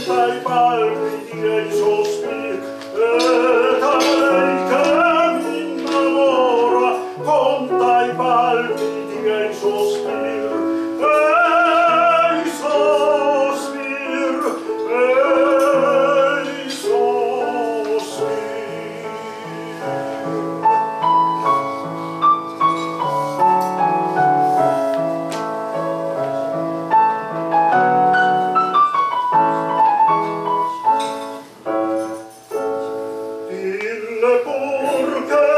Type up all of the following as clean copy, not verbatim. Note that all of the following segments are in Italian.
dai palpiti e i sospiri, e da lei che mi innamora, conta i palpiti e i sospiri, e i sospiri, e i sospiri. Dille pur che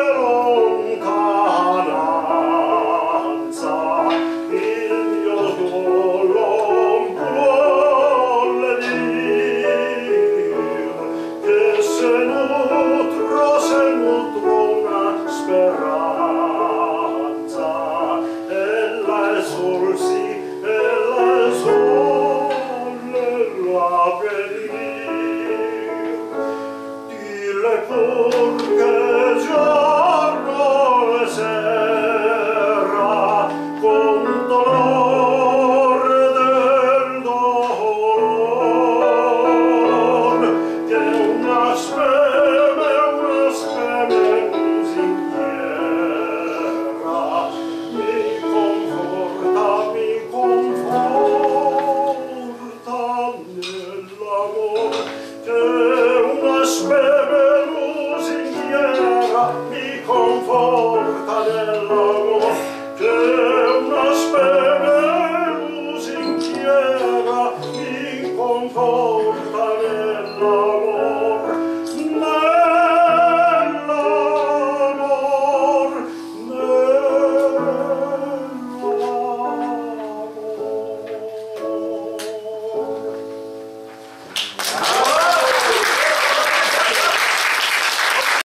lontananza il mio dolor può lenir, che se nutro una speranza, ella è sol sì, ella è sol l'avvenir. Dille pur